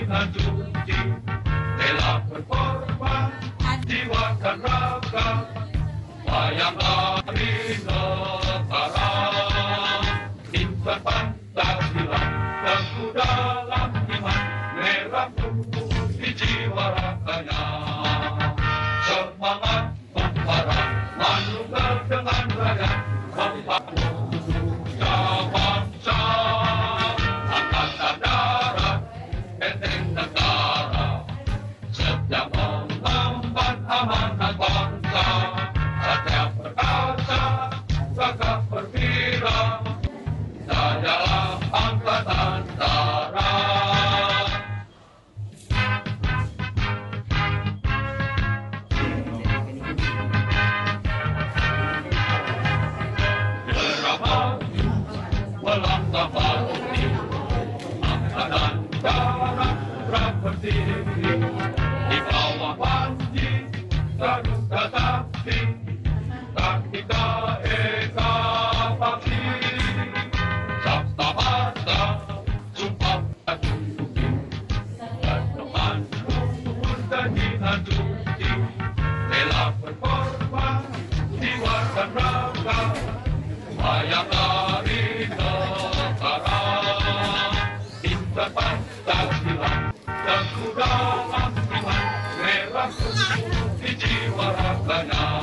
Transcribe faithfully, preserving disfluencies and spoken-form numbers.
dengan suci, rela berkorban jiwa dan raga, wayang hari negara, insan Pancasila, teguh dalam iman, merah putih jiwa raganya. Semangat membara, manunggal dengan rakyat, membangun bangsa, angkatan darat, benteng negara, setia mengemban amanat bangsa, satya perkasa, gagah perwira, jayalah angkatan darat. Beramaju, melangkah pasti, angkatan darat berdiri, di bawah panji Garuda Sakti, Kartika Eka Bakti, Sabta Marga, Sumpah Prajurit, berteman luhur dan dengan suci, rela berkorban jiwa dan raga, wayang hari negara, insan Pancasila, teguh dalam iman, merah putih jiwa raganya.